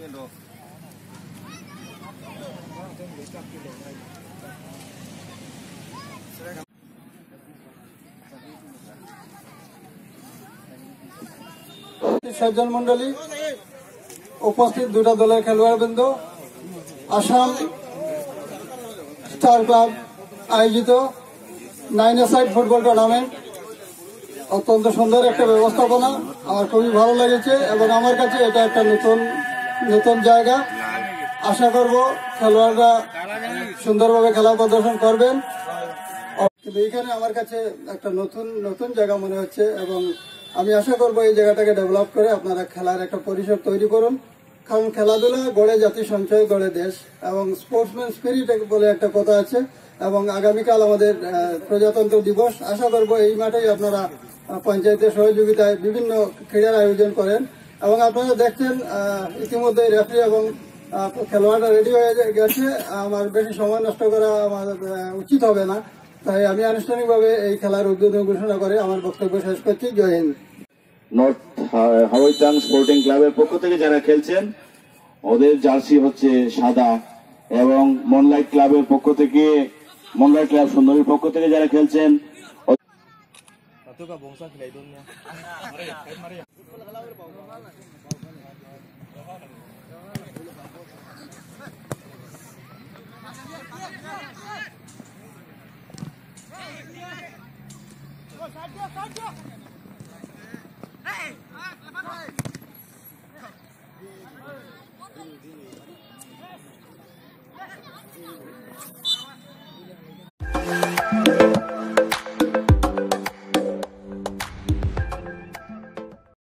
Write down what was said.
সজ্জন মন্ডলী, উপস্থিত দুটা দলের খেলোয়াড়বৃন্দ, আসাম স্টার ক্লাব আয়োজিত 9-a-side ফুটবল টুর্নামেন্ট। অত্যন্ত সুন্দর একটা ব্যবস্থাপনা, আমার খুবই ভালো লেগেছে এবং আমার কাছে এটা একটা নতুন জায়গা। আশা করব খেলোয়াড়রা সুন্দরভাবে খেলা প্রদর্শন করবেন। কিন্তু এখানে আমার কাছে একটা নতুন জায়গা মনে হচ্ছে এবং আমি আশা করব এই জায়গাটাকে ডেভেলপ করে আপনারা খেলার একটা পরিসর তৈরি করুন। কারণ খেলাধুলা গড়ে জাতি, সঞ্চয় গড়ে দেশ, এবং স্পোর্টসম্যান স্পিরিট বলে একটা কথা আছে। এবং আগামীকাল আমাদের প্রজাতন্ত্র দিবস। আশা করব এই মাঠেই আপনারা পঞ্চায়েতের সহযোগিতায় বিভিন্ন ক্রীড়ার আয়োজন করেন। এবং আপনারা দেখছেন ইতিমধ্যে রেফারি এবং খেলোয়াড়রা রেডি হয়ে গেছে। আমার বেশি সময় নষ্ট করা আমার উচিত হবে না, তাই আমি আনুষ্ঠানিকভাবে এই খেলার উদ্বোধন ঘোষণা করে আমার বক্তব্য শেষ করছি। জয় হিন্দ। নর্থ হাওয়াইতাং স্পোর্টিং ক্লাবের পক্ষ থেকে যারা খেলছেন ওদের জার্সি হচ্ছে সাদা, এবং মনলাইট ক্লাবের পক্ষ থেকে, মনলাইট ক্লাব সুন্দরীর পক্ষ থেকে যারা খেলছেন Hey!